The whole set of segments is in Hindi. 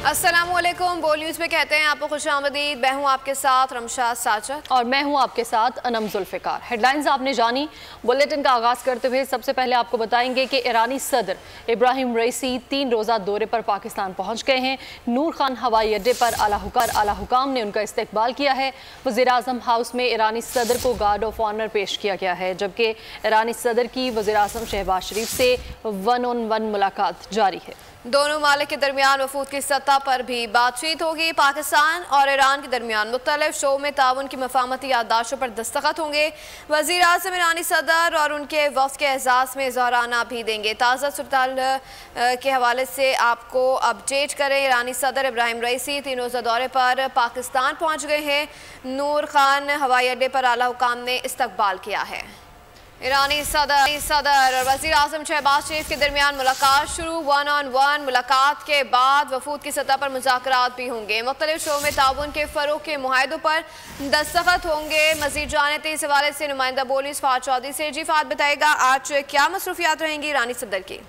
अस्सलामुअलैकुम। बोल न्यूज़ में कहते हैं आपको खुशामदीद। मैं हूँ आपके साथ रमशाद साजद और मैं हूँ आपके साथ अनम जुल्फ़िकार। हेडलाइंस आपने जानी। बुलेटिन का आगाज़ करते हुए सबसे पहले आपको बताएंगे कि ईरानी सदर इब्राहिम रईसी 3 रोज़ा दौरे पर पाकिस्तान पहुँच गए हैं। नूर खान हवाई अड्डे पर आला हुकाम ने उनका इस्तकबाल किया है। वज़ीर-ए-आज़म हाउस में ईरानी सदर को गार्ड ऑफ ऑनर पेश किया गया है, जबकि ईरानी सदर की वज़ीर-ए-आज़म शहबाज शरीफ से 1-on-1 मुलाकात जारी है। दोनों मालिक के दरमियान वफूद की सतह पर भी बातचीत होगी। पाकिस्तान और ईरान के दरमियान मुख्तलिफ शोबों में ताउन की मफाहमती याददाश्तों पर दस्तखत होंगे। वज़ीर आज़म ईरानी सदर और उनके वफ़द के एजाज़ में ज़हराना भी देंगे। ताज़ा सूरत के हवाले से आपको अपडेट करें। ईरानी सदर इब्राहिम रईसी 3 रोज़ा दौरे पर पाकिस्तान पहुँच गए हैं। नूर खान हवाई अड्डे पर आला हुकाम ने इस्तकबाल किया है। ईरानी सदर और वज़ीर आज़म शहबाज शरीफ के दरमियान मुलाकात शुरू। 1-on-1 मुलाकात के बाद वफूद की सतह पर मुज़ाकरात भी होंगे। मुख्तलिफ शोबों में ताउन के फ़रोग़ के मुआहदों पर दस्तखत होंगे। मज़ीद जाने थे इस हवाले से नुमाइंदा बोलीस फ़ाद चौधरी से। जी फ़ाद, बताएगा आज क्या मसरूफियात रहेंगी ईरानी सदर की?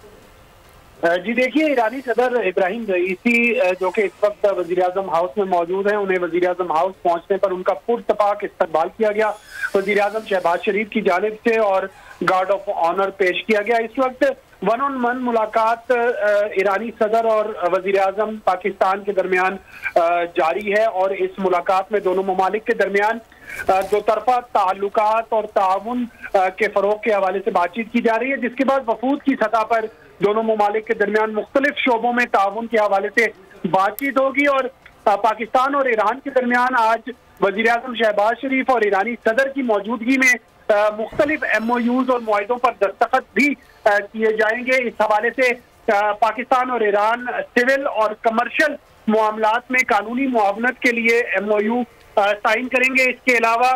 जी देखिए, ईरानी सदर इब्राहिम रईसी जो कि इस वक्त वज़ीर-ए-आज़म हाउस में मौजूद हैं, उन्हें वज़ीर-ए-आज़म हाउस पहुंचने पर उनका पुरतपाक इस्तकबाल किया गया वज़ीर-ए-आज़म शहबाज शरीफ की जानिब से और गार्ड ऑफ ऑनर पेश किया गया। इस वक्त 1-on-1 मुलाकात ईरानी सदर और वज़ीर-ए-आज़म पाकिस्तान के दरमियान जारी है और इस मुलाकात में दोनों ममालिक के दरमियान दो तरफा ताल्लुकात और ताउन के फ़रोग़ के हवाले से बातचीत की जा रही है, जिसके बाद वफूद की सतह पर दोनों ममालिक के दरमियान मुख्तलिफ शोबों में ताउन के हवाले से बातचीत होगी। और पाकिस्तान और ईरान के दरमियान आज वज़ीर-ए-आज़म शहबाज शरीफ और ईरानी सदर की मौजूदगी में मुख्तलिफ MOUs और मुआहिदों पर दस्तखत भी किए जाएंगे। इस हवाले से पाकिस्तान और ईरान सिविल और कमर्शियल मामलात में कानूनी मुआवनत के लिए MOU साइन करेंगे। इसके अलावा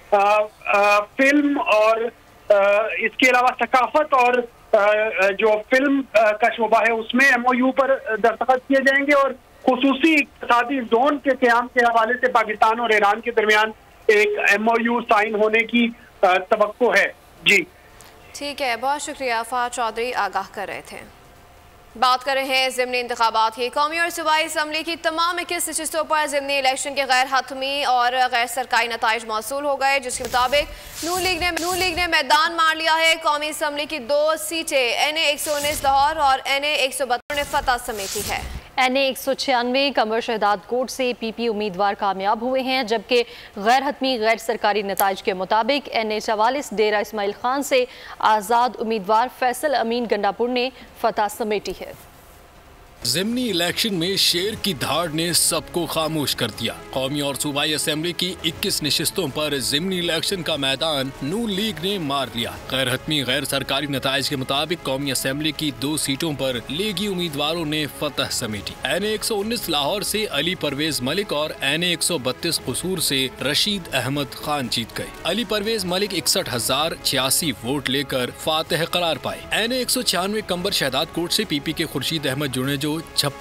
फिल्म और इसके अलावा सकाफत और जो फिल्म का शोबा है उसमें MOU पर दस्तखत किए जाएंगे और खुसूसी इक़्तिसादी जोन के क़याम के हवाले से पाकिस्तान और ईरान के दरमियान एक MOU साइन होने की तवक्को है। जी ठीक है, बहुत शुक्रिया। फ़ाद चौधरी आगाह कर रहे थे। बात कर रहे हैं ज़िमनी इंतखाबात की। कौमी और सूबाई असम्बली की तमाम 21 नशिस्तों पर ज़िमनी इलेक्शन के गैर हतमी और गैर सरकारी नताइज मौसूल हो गए, जिसके मुताबिक नून लीग ने मैदान मार लिया है। कौमी असम्बली की 2 सीटें NA 119 लाहौर और NA 172 ने फतह समेटी है। NA 196 कमर शहदाद कोट से PP उम्मीदवार कामयाब हुए हैं, जबकि गैर हतमी गैर सरकारी नताइज के मुताबिक NA 44 डेरा इस्माइल खान से आज़ाद उम्मीदवार फैसल अमीन गंडापुर ने फतह समेटी है। ज़िमनी इलेक्शन में शेर की धाड़ ने सबको खामोश कर दिया। कौमी और सूबाई असेंबली की 21 नशिस्तों पर ज़िमनी इलेक्शन का मैदान नून लीग ने मार लिया। गैर हतमी गैर सरकारी नताइज के मुताबिक कौमी असेंबली की 2 सीटों पर लीगी उम्मीदवारों ने फतह समेटी। NA 119 लाहौर से अली परवेज मलिक और NA 132 कसूर से रशीद अहमद खान जीत गए। अली परवेज मलिक 61,086 वोट लेकर फातह करार पाए। NA 196 कंबर शहदाद कोट से PP के खुर्शीद अहमद जुड़े जो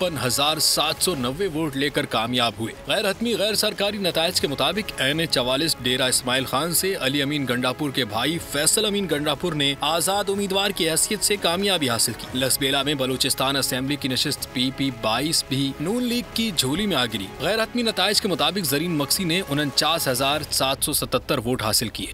56,790 वोट लेकर कामयाब हुए। गैर हतमी गैर सरकारी नताइज के मुताबिक NA 44 डेरा इस्माइल खान से अली अमीन गंडापुर के भाई फैसल अमीन गंडापुर ने आज़ाद उम्मीदवार की हैसियत से कामयाबी हासिल की। लसबेला में बलूचिस्तान असेंबली की नशिस्त PP 22 भी नून लीग की झोली में आ गिरी। गैर हतमी नताइज के मुताबिक जरीन मक्सी ने 49,777 वोट हासिल किए।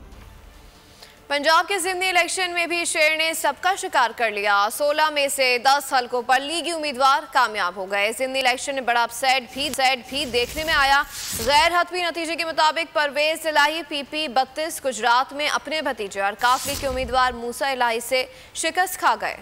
पंजाब के ज़िमनी इलेक्शन में भी शेर ने सबका शिकार कर लिया। 16 में से 10 हलकों पर लीगी उम्मीदवार कामयाब हो गए। ज़िमनी इलेक्शन में बड़ा अपसेट भी देखने में आया। गैर हतमी नतीजे के मुताबिक परवेज इलाही PP 32 गुजरात में अपने भतीजे और काफ लीग के उम्मीदवार मूसा इलाही से शिकस्त खा गए।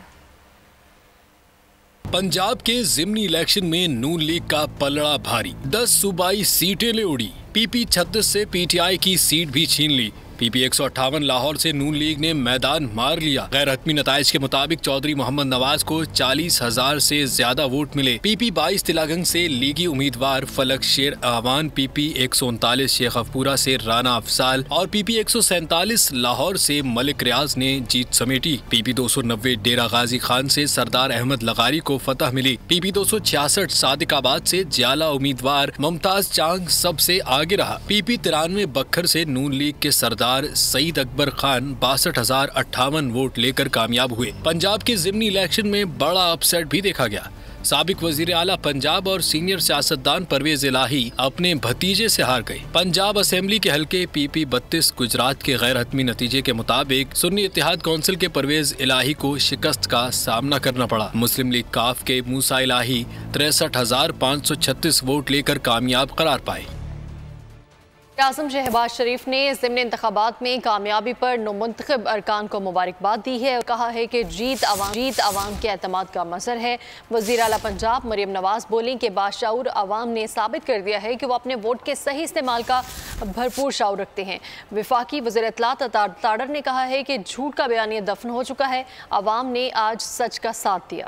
पंजाब के ज़िमनी इलेक्शन में नून लीग का पलड़ा भारी। 10 सूबाई सीटें ले उड़ी। PP 36 से PTI की सीट भी छीन ली। PP 158 लाहौर से नून लीग ने मैदान मार लिया। गैर हतमी नताइज के मुताबिक चौधरी मोहम्मद नवाज को 40,000 से ज्यादा वोट मिले। PP 22 तिलागंज से लीगी उम्मीदवार फलक शेर आवान, PP 139 शेख अफपूरा से राना अफसाल और PP 147 लाहौर से मलिक रियाज ने जीत समेटी। PP 290 डेरा गाजी खान से सरदार अहमद लगारी को फतह मिली। PP 266 सादिकाबाद से जियाला उम्मीदवार मुमताज चांग सबसे आगे रहा। PP 93 बखर से नून लीग के सरदार सईद अकबर खान 62,058 वोट लेकर कामयाब हुए। पंजाब के ज़िमनी इलेक्शन में बड़ा अपसेट भी देखा गया। साबिक वजीर आला पंजाब और सीनियर सियासतदान परवेज इलाही अपने भतीजे से हार गए। पंजाब असेंबली के हल्के PP 32 गुजरात के गैर हतमी नतीजे के मुताबिक सुन्नी इत्तेहाद कौंसिल के परवेज इलाही को शिकस्त का सामना करना पड़ा। मुस्लिम लीग काफ के मूसा इलाही 63,536 वोट लेकर कामयाब करार पाए। आज़म शहबाज शरीफ ने ज़िमनी इंतखाबात में कामयाबी पर नौमुंतखब अरकान को मुबारकबाद दी है और कहा है कि जीत आवाम के एतमाद का मज़हर है। वज़ीर आला पंजाब मरियम नवाज बोली कि बाशऊर आवाम ने साबित कर दिया है कि वो अपने वोट के सही इस्तेमाल का भरपूर शऊर रखते हैं। वफाकी वज़ीर इत्तलात ताड़र ने कहा है कि झूठ का बयानिया दफन हो चुका है, आवाम ने आज सच का साथ दिया।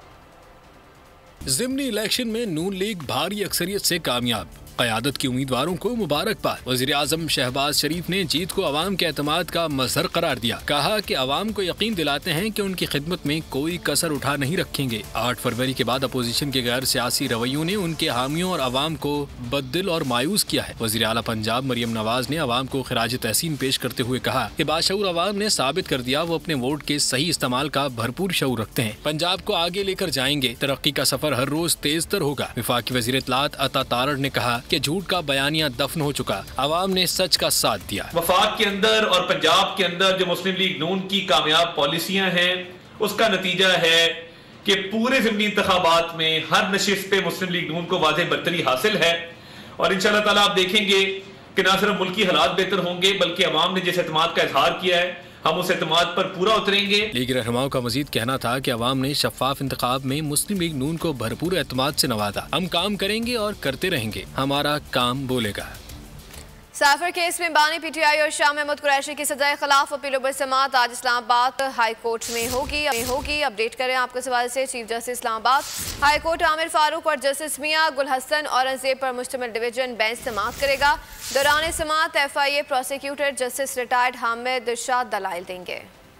ज़िमनी इलेक्शन में नून लीग भारी अक्सरियत से कामयाब, क़यादत के उम्मीदवारों को मुबारकबाद। वज़ीर आज़म शहबाज शरीफ ने जीत को अवाम के एतमाद का मज़हर करार दिया। कहा कि अवाम को यकीन दिलाते हैं कि उनकी खिदमत में कोई कसर उठा नहीं रखेंगे। 8 फरवरी के बाद अपोजिशन के गैर सियासी रवैयों ने उनके हामियों और अवाम को बददिल और मायूस किया है। वज़ीर आला पंजाब मरियम नवाज ने अवाम को खिराज तहसीन पेश करते हुए कहा कि बाशऊर अवाम ने साबित कर दिया वो अपने वोट के सही इस्तेमाल का भरपूर शऊर रखते हैं। पंजाब को आगे लेकर जाएंगे, तरक्की का सफर हर रोज तेज तर होगा। वफाकी वज़ीर इत्तलात अता तारड़ ने कहा कि झूठ का बयानिया दफन हो चुका, अवाम ने सच का साथ दिया। वफाक के अंदर और पंजाब के अंदर जो मुस्लिम लीग नून की कामयाब पॉलिसियां हैं, उसका नतीजा है कि पूरे ज़िमनी इंतखाबात में हर नशिस्त पे मुस्लिम लीग नून को वाज़ेह बरतरी हासिल है। और इंशाअल्लाह ताला आप देखेंगे कि न सिर्फ मुल्की हालात बेहतर होंगे बल्कि अवाम ने जिस एतमाद का इजहार किया है, हम उस एतमाद पर पूरा उतरेंगे। लीग रहनुमाओं का मजीद कहना था कि अवाम ने शफाफ इंतखाब में मुस्लिम लीग नून को भरपूर एतमाद से नवाजा। हम काम करेंगे और करते रहेंगे, हमारा काम बोलेगा। साफर केस में बानी PTI और शाह महमूद कुरैशी की सजा के खिलाफ अपीलों पर समाअत आज इस्लामाबाद हाई कोर्ट में होगी। अपडेट करें आपको इस हवाले से। Chief justice Islamabad High Court Aamir Farooq और जस्टिस मियां गुल हसन औरंगजेब पर मुश्तमिल डिवीजन बेंच समाअत करेगा। दौरान समाअत FIA prosecutor justice retired Hamid Shah दलाइल देंगे।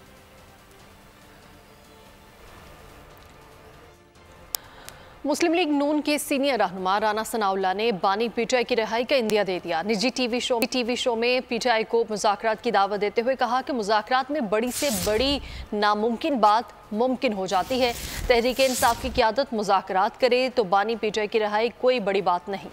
मुस्लिम लीग नून के सीनियर रहनुमा राना सनाउल्लाह ने बानी PTI की रिहाई का इंदिया दे दिया। निजी टीवी शो में PTI को मुज़ाकरात की दावत देते हुए कहा कि मुज़ाकरात में बड़ी से बड़ी नामुमकिन बात मुमकिन हो जाती है। तहरीक इंसाफ की क़यादत मुज़ाकरात करे तो बानी PTI की रिहाई कोई बड़ी बात नहीं।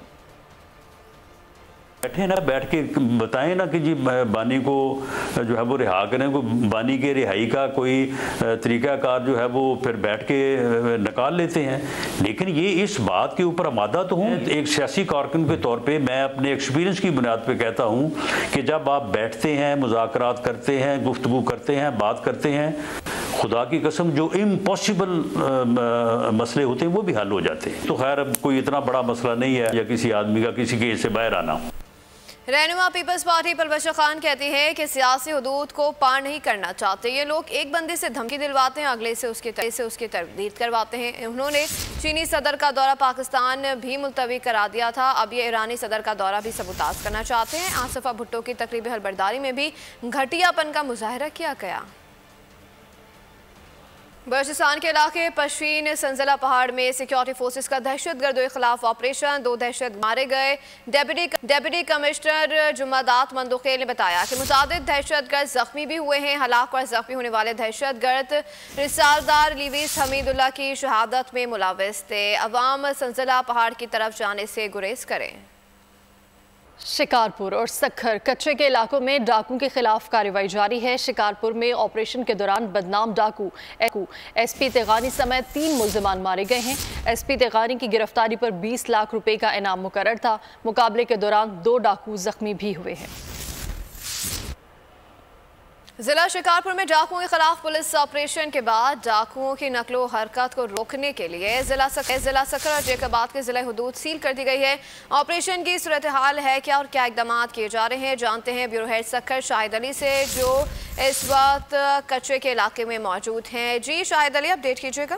बैठे ना, बैठ के बताएं ना कि जी बानी को जो है वो रिहा करें। को बानी के रिहाई का कोई तरीक़ाकार जो है वो फिर बैठ के निकाल लेते हैं। लेकिन ये इस बात के ऊपर आमादा तो हूँ, एक सियासी कारकुन के तौर पे मैं अपने एक्सपीरियंस की बुनियाद पे कहता हूँ कि जब आप बैठते हैं, मुज़ाकरात करते हैं, गुफ्तगू करते हैं, बात करते हैं, खुदा की कसम जो इम्पॉसिबल मसले होते हैं वो भी हल हो जाते हैं। तो खैर कोई इतना बड़ा मसला नहीं है या किसी आदमी का किसी केस से बाहर आना। रहनुमा पीपल्स पार्टी परवश खान कहती है कि सियासी हुदूद को पार नहीं करना चाहते। ये लोग एक बंदे से धमकी दिलवाते हैं, अगले से उसकी तरदीद करवाते हैं। उन्होंने चीनी सदर का दौरा पाकिस्तान भी मुलतवी करा दिया था। अब ये ईरानी सदर का दौरा भी सबूताज करना चाहते हैं। आसिफा भुट्टो की तकरीबी हलबरदारी में भी घटियापन का मुजाहरा किया गया। बलूचिस्तान के इलाके पश्मीन संजला पहाड़ में सिक्योरिटी फोर्सेस का दहशतगर्दों के खिलाफ ऑपरेशन, 2 दहशत मारे गए। डेप्यूटी कमिश्नर जुम्मादात मंदुखेल ने बताया कि मुतादिद दहशतगर्द जख्मी भी हुए हैं। हलाक और जख्मी होने वाले दहशतगर्द रिसालदार लीवीस हमीदुल्लाह की शहादत में मुलव्वस थे। अवाम संजला पहाड़ की तरफ जाने से गुरेज करें। शिकारपुर और सखर कच्चे के इलाकों में डाकू के खिलाफ कार्रवाई जारी है। शिकारपुर में ऑपरेशन के दौरान बदनाम डाकू SP तेगानी समेत 3 मुल्जिमान मारे गए हैं। SP तेगानी की गिरफ्तारी पर 20 लाख रुपए का इनाम मुकर्रर था। मुकाबले के दौरान 2 डाकू जख्मी भी हुए हैं। जिला शिकारपुर में डाकुओं के खिलाफ पुलिस ऑपरेशन के बाद डाकुओं की नकलो हरकत को रोकने के लिए जिला सखर और जैकबाद के जिला हुदूद सील कर दी गई है। ऑपरेशन की सूरत हाल है क्या और क्या इकदाम किए जा रहे हैं, जानते हैं ब्यूरो हेड सखर शाहिद अली से जो इस वक्त कच्चे के इलाके में मौजूद हैं। जी शाहिद अली, अपडेट कीजिएगा।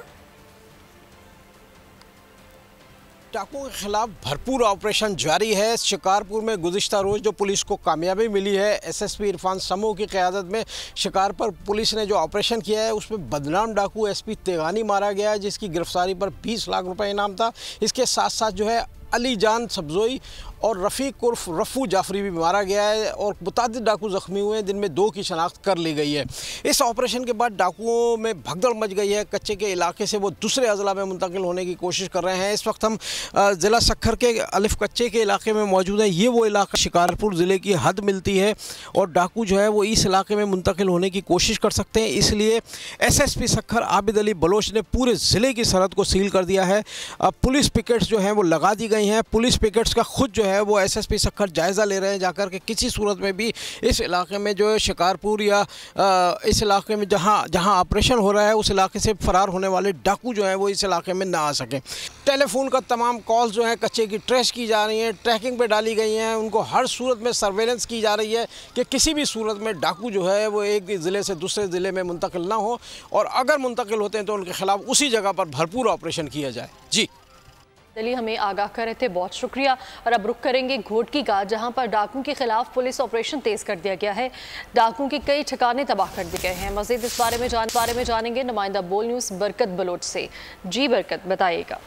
डाकुओं के खिलाफ भरपूर ऑपरेशन जारी है। शिकारपुर में गुज़िश्ता रोज़ जो पुलिस को कामयाबी मिली है, SSP इरफान समूह की क़यादत में शिकारपुर पुलिस ने जो ऑपरेशन किया है उसमें बदनाम डाकू SP तेगानी मारा गया है, जिसकी गिरफ्तारी पर 20 लाख रुपए इनाम था। इसके साथ साथ जो है अली जान सब्जोई और रफ़ीक उर्फ रफ़ू जाफरी भी मारा गया है और मुतादिद डाकू ज़ख्मी हुए हैं, जिनमें 2 की शनाख्त कर ली गई है। इस ऑपरेशन के बाद डाकुओं में भगदड़ मच गई है। कच्चे के इलाके से वो दूसरे अज़ला में मुंतकिल होने की कोशिश कर रहे हैं। इस वक्त हम ज़िला सक्खर के अलिफ कच्चे के इलाके में मौजूद हैं। ये वो इलाका शिकारपुर ज़िले की हद मिलती है और डाकू जो है वो इस इलाके में मुंतकिल होने की कोशिश कर सकते हैं। इसलिए SSP सक्खर आबिद अली बलोच ने पूरे ज़िले की सरहद को सील कर दिया है। पुलिस पिकेट्स जो हैं वो लगा दी गई हैं। पुलिस पिकेट्स का खुद जो है वो SSP सक्खर जायज़ा ले रहे हैं जाकर के किसी सूरत में भी इस इलाके में जो है शिकारपुर या इस इलाके में जहां ऑपरेशन हो रहा है उस इलाके से फ़रार होने वाले डाकू जो हैं वो इस इलाके में ना आ सकें। टेलीफोन का तमाम कॉल्स जो हैं कच्चे की ट्रेस की जा रही हैं, ट्रैकिंग पे डाली गई हैं। उनको हर सूरत में सर्वेलेंस की जा रही है कि किसी भी सूरत में डाकू जो है वो एक ज़िले से दूसरे ज़िले में मुंतकिल ना हो, और अगर मुंतकिल होते हैं तो उनके ख़िलाफ़ उसी जगह पर भरपूर ऑपरेशन किया जाए। जी चलिए, हमें आगाह कर रहे थे, बहुत शुक्रिया। और अब रुख करेंगे घोटकी का, जहां पर डाकुओं के खिलाफ पुलिस ऑपरेशन तेज कर दिया गया है। डाकुओं के कई ठिकाने तबाह कर दिए गए हैं। मज़ीद इस बारे में जानेंगे नुमाइंदा बोल न्यूज़ बरकत बलोच से। जी बरकत, बताइएगा।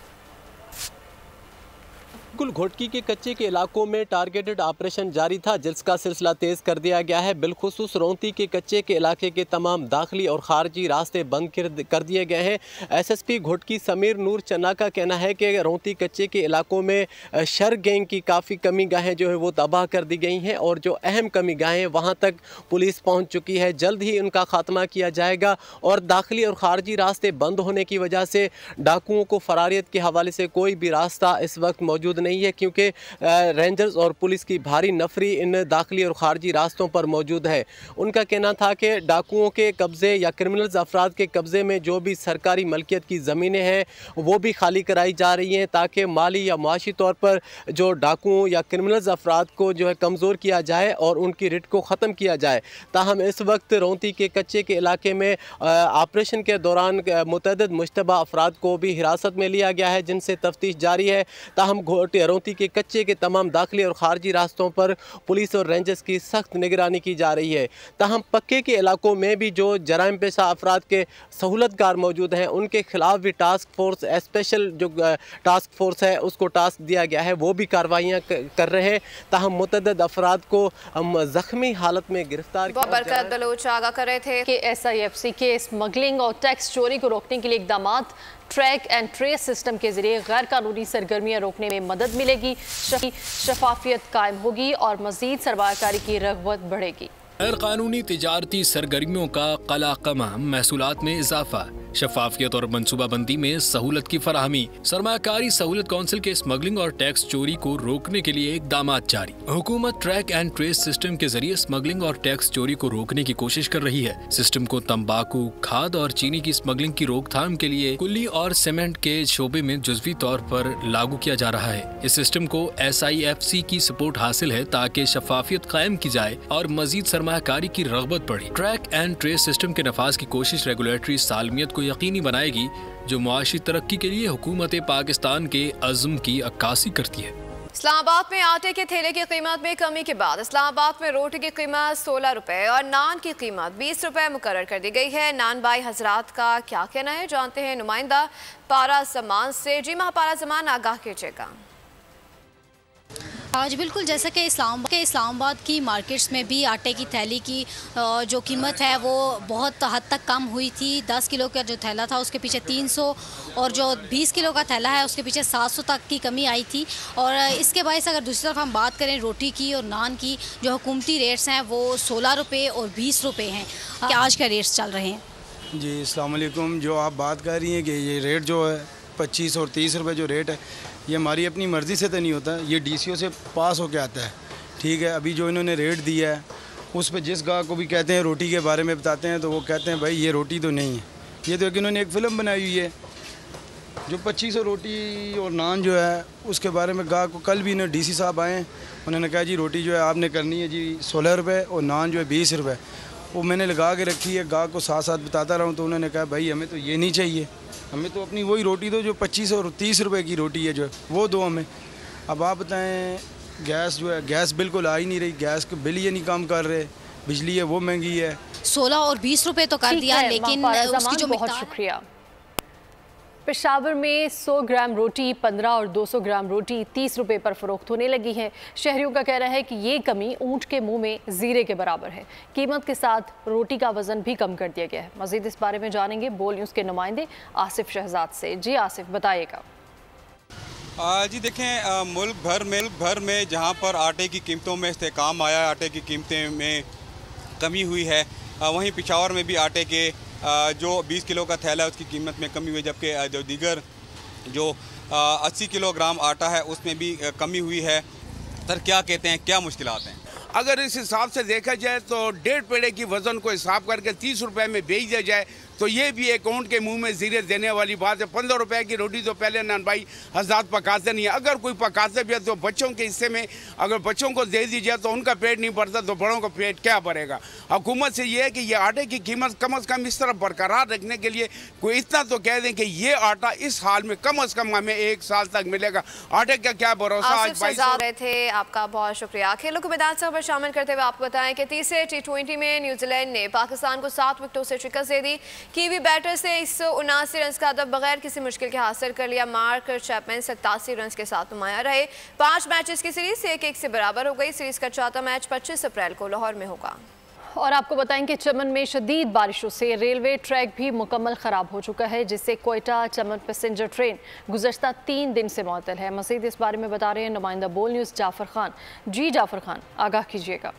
बिल्कुल, घोटकी के कच्चे के इलाकों में टारगेटेड ऑपरेशन जारी था, जिसका सिलसिला तेज़ कर दिया गया है। बिलखुसूस रोंती के कच्चे के इलाके के तमाम दाखिली और खारजी रास्ते बंद कर दिए गए हैं। SSP घोटकी समीर नूर चन्ना का कहना है कि रोंती कच्चे के इलाकों में शर गैंग की काफ़ी कमी गाहें जो है वो तबाह कर दी गई हैं, और जो अहम कमी गाहें वहाँ तक पुलिस पहुँच चुकी है। जल्द ही उनका खात्मा किया जाएगा, और दाखिली और खारजी रास्ते बंद होने की वजह से डाकुओं को फरारियत के हवाले से कोई भी रास्ता इस वक्त मौजूद नहीं है, क्योंकि रेंजर्स और पुलिस की भारी नफरी इन दाखिली और खारजी रास्तों पर मौजूद है। उनका कहना था कि डाकुओं के कब्ज़े या क्रिमिनल्स अफराद के कब्ज़े में जो भी सरकारी मलकियत की ज़मीनें हैं वो भी खाली कराई जा रही हैं, ताकि माली या माशी तौर पर जो डाकुओं या क्रिमिनल्स अफराद को जो है कमज़ोर किया जाए और उनकी रिट को ख़त्म किया जाए। ताहम इस वक्त रोंती के कच्चे के इलाके में ऑपरेशन के दौरान मुतअद्दिद मुश्तबा अफराद को भी हिरासत में लिया गया है, जिनसे तफ्तीश जारी है। ताहम रोंती के कच्चे के तमाम दाखिली और खारजी रास्तों पर पुलिस और रेंजर्स की सख्त निगरानी की जा रही है। ताहम पक्के के इलाकों में भी जो जराइम पेशा अफराद के सहूलतकार मौजूद हैं, उनके खिलाफ भी टास्क फोर्स, स्पेशल जो टास्क फोर्स है उसको टास्क दिया गया है, वो भी कार्रवाइयाँ कर रहे हैं। ताहम मुतअद्दिद अफराद को ज़ख्मी हालत में गिरफ्तार किया। बरकत बलोच आगाह कर रहे थे कि SIFC के स्मगलिंग और टैक्स चोरी को रोकने के लिए इक़दाम ट्रैक एंड ट्रेस सिस्टम के जरिए गैर कानूनी सरगर्मियाँ रोकने में मदद मिलेगी, शफाफियत कायम होगी और मज़ीद सरमायाकारी की रग़बत बढ़ेगी। गैर कानूनी तिजारती सरगर्मियों का कलाकमा, महसूलात में इजाफा, शफाफियत और मनसूबाबंदी में सहूलत की फराहमी। सरमायाकारी सहूलत काउंसिल के स्मगलिंग और टैक्स चोरी को रोकने के लिए इकदाम जारी। हुकूमत ट्रैक एंड ट्रेस सिस्टम के जरिए स्मगलिंग और टैक्स चोरी को रोकने की कोशिश कर रही है। सिस्टम को तंबाकू, खाद और चीनी की स्मगलिंग की रोकथाम के लिए कुल्ली और सीमेंट के शोबे में जुज़वी तौर पर लागू किया जा रहा है। इस सिस्टम को SIFC की सपोर्ट हासिल है ताकि शफाफियत कायम की जाए और मजीद सरमायाकारी की रग़बत बढ़े। ट्रैक एंड ट्रेस सिस्टम के नफाज की कोशिश रेगुलेटरी सालमियत को यकीनी बनाएगी, जो मुआशी तरक्की के लिए हुकूमत पाकिस्तान के अज़्म की अक्कासी करती है। इस्लामाबाद में आटे के थैले की कीमत में कमी के बाद इस्लामाबाद में रोटी की कीमत 16 रुपए और नान की कीमत 20 रुपए मुकर्रर कर दी गई है। नान भाई हजरात का क्या कहना है, जानते हैं नुमाइंदा पारा ज़मान से। जी महापारा ज़मान, आगाह कीजिएगा। आज बिल्कुल, जैसा कि इस्लामाबाद की मार्केट्स में भी आटे की थैली की जो कीमत है वो बहुत हद तक कम हुई थी। 10 किलो का जो थैला था उसके पीछे 300 और जो 20 किलो का थैला है उसके पीछे 700 तक की कमी आई थी। और इसके बायस अगर दूसरी तरफ हम बात करें रोटी की और नान की, जो हुकूमती रेट्स हैं वो 16 रुपये और 20 रुपये हैं। क्या आज के रेट्स चल रहे हैं? जी अस्सलाम वालेकुम। जो आप बात कर रही हैं कि ये रेट जो है 25 और 30 रुपये जो रेट है, ये हमारी अपनी मर्ज़ी से तो नहीं होता, ये DCO से पास होके आता है। ठीक है, अभी जो इन्होंने रेट दिया है उस पर जिस गाह को भी कहते हैं रोटी के बारे में बताते हैं तो वो कहते हैं भाई ये रोटी तो नहीं है। ये तो इन्होंने एक फ़िल्म बनाई हुई है जो 2500 रोटी और नान जो है उसके बारे में गाह को, कल भी इन्होंने DC साहब आए, उन्होंने कहा जी रोटी जो है आपने करनी है जी 16 रुपये और नान जो है 20 रुपये। वो मैंने लगा के रखी है, गाह को साथ साथ बताता रहा हूँ, तो उन्होंने कहा भाई हमें तो ये नहीं चाहिए, हमें तो अपनी वही रोटी दो जो 25 और 30 रुपए की रोटी है जो है वो दो हमें। अब आप बताएं, गैस जो है गैस बिल्कुल आ ही नहीं रही, गैस के बिल ये नहीं काम कर रहे, बिजली है वो महंगी है। 16 और 20 रुपए तो कर दिया, लेकिन उसकी जो बहुत शुक्रिया। पेशावर में 100 ग्राम रोटी 15 और 200 ग्राम रोटी 30 रुपए पर फरोख्त होने लगी है। शहरियों का कहना है कि ये कमी ऊंट के मुंह में जीरे के बराबर है। कीमत के साथ रोटी का वजन भी कम कर दिया गया है। मजीद इस बारे में जानेंगे बोल न्यूज़ के नुमाइंदे आसिफ शहजाद से। जी आसिफ, बताइएगा। जी देखें, मुल्क भर में जहां पर आटे की कीमतों में इस्तेहकाम आया, आटे की कीमतें में कमी हुई है, वहीं पेशावर में भी आटे के जो 20 किलो का थैला है उसकी कीमत में कमी हुई, जबकि जो दीगर जो 80 किलोग्राम आटा है उसमें भी कमी हुई है। सर क्या कहते हैं, क्या मुश्किलात हैं? अगर इस हिसाब से देखा जाए तो 1.5 पेड़े की वज़न को हिसाब करके 30 रुपए में बेच दिया जाए तो ये भी एक ऊँट के मुंह में जीरे देने वाली बात है। 15 रुपए की रोटी तो पहले नान भाई हज़ात पकाते नहीं है, अगर कोई पकाते भी है तो बच्चों के हिस्से में अगर बच्चों को दे दी जाए तो उनका पेट नहीं भरता तो बड़ों का पेट क्या भरेगा। हुकूमत से ये है कि ये आटे की कीमत कम से कम इस तरह बरकरार रखने के लिए कोई इतना तो कह दें कि ये आटा इस हाल में कम से कम हमें 1 साल तक मिलेगा। आटे का क्या भरोसा। आज रहे थे, आपका बहुत शुक्रिया। खेलों को मैदान से शामिल करते हुए आपको बताएं कि तीसरे T20 में न्यूजीलैंड ने पाकिस्तान को 7 विकेटों से शिकस्त दे दी। कीवी बैटर्स ने 179 रन का अदब बगैर किसी मुश्किल के हासिल कर लिया। मार्क चैपमैन 87 रन के साथ नुमाया रहे। 5 मैचेस की सीरीज 1-1 से बराबर हो गई। सीरीज का चौथा मैच 25 अप्रैल को लाहौर में होगा। और आपको बताएं कि चमन में शदीद बारिशों से रेलवे ट्रैक भी मुकम्मल ख़राब हो चुका है, जिससे कोयटा चमन पैसेंजर ट्रेन गुज़श्ता 3 दिन से मुअत्तल है। मज़ीद इस बारे में बता रहे हैं नुमाइंदा बोल न्यूज़ जाफ़र खान। जी जाफ़र खान, आगाह कीजिएगा।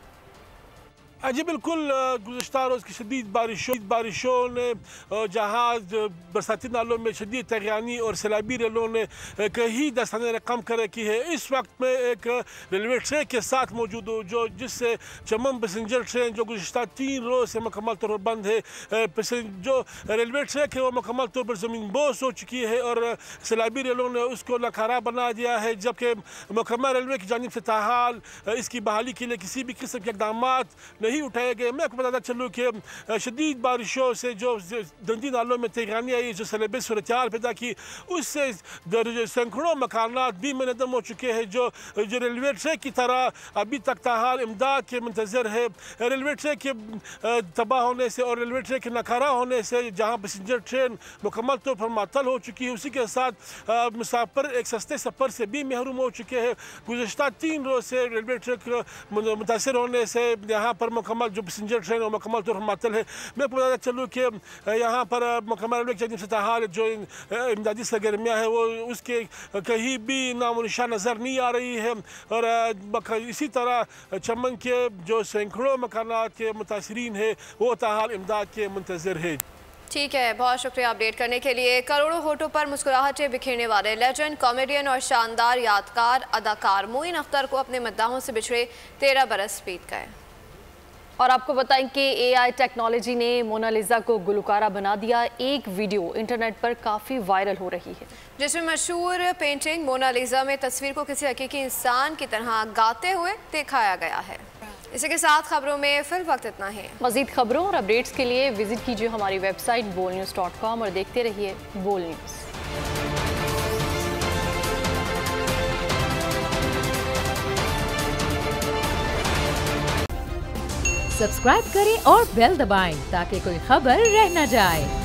जी बिल्कुल, गुज़श्ता रोज़ की शदीद बारिशों ने जहाँ बरसाती नालों में शदीद तगयानी और सैलाबी रेलों ने कई दस्ताने रकम कर रखी है। इस वक्त में एक रेलवे ट्रैक के साथ मौजूद हो जिससे चमन पैसेंजर ट्रेन जो गुज़श्ता 3 रोज़ से मुकम्मल तौर पर बंद है। जो रेलवे ट्रैक है वो मुकम्मल तौर पर ज़मीन बोस हो चुकी है और सैलाबी रेलों ने उसको लखारा बना दिया है, जबकि महकमा रेलवे की जानिब से ताहाल इसकी बहाली के लिए किसी भी किस्म के इक़दाम नहीं उठाए गए। मैं आपको बताता चलूँ कि शदीद बारिशों से जो दंदी नालों में तगयानी आई, जो सैलाबी सूरत पैदा की, उससे सैकड़ों मकानात भी मनहदम हो चुके हैं। जो रेलवे ट्रैक की तरह अभी तक ताहाल इमदाद के मंतज़र है। रेलवे ट्रैक के तबाह होने से और रेलवे ट्रैक के नकारा होने से जहाँ पैसेंजर ट्रेन मुकम्मल तौर पर मातल हो चुकी है, उसी के साथ मुसाफिर एक सस्ते सफ़र से भी महरूम हो चुके हैं। गुज़श्ता 3 रोज़ से रेलवे ट्रैक मुतासर होने से यहाँ पर मुकम्मल जो पैसेंजर ट्रेन और मुकम्मल तौर पर मातल है। मैं आपको बताता चलूँ कि यहाँ पर मुकम्मल रेलवे की जानिब से ताहाल जो इमदादी सरगर्मियाँ है वो उसके कहीं भी नामो निशान नज़र नहीं आ रही है। और इसी तरह चमन के जो सैकड़ों मकानात के मुतासरीन है वो ताहाल इमदाद के मुंतज़र है। ठीक है, बहुत शुक्रिया अपडेट करने के लिए। करोड़ों होठों पर मुस्कुराहटें बिखेरने वाले लेजेंड कॉमेडियन और शानदार यादगार अदाकार मोइन अख्तर को अपने मद्दाहों से बिछड़े 13 बरस बीत गए। और आपको बताएं कि AI टेक्नोलॉजी ने मोनालिसा को गुलकारा बना दिया। एक वीडियो इंटरनेट पर काफ़ी वायरल हो रही है, जिसमें मशहूर पेंटिंग मोनालिसा में तस्वीर को किसी हकीकी इंसान की तरह गाते हुए दिखाया गया है। इसी के साथ खबरों में फिल वक्त इतना है। मज़ीद खबरों और अपडेट्स के लिए विजिट कीजिए हमारी वेबसाइट bolnews.com और देखते रहिए बोल न्यूज़। सब्सक्राइब करें और बेल दबाएं ताकि कोई खबर रह न जाए।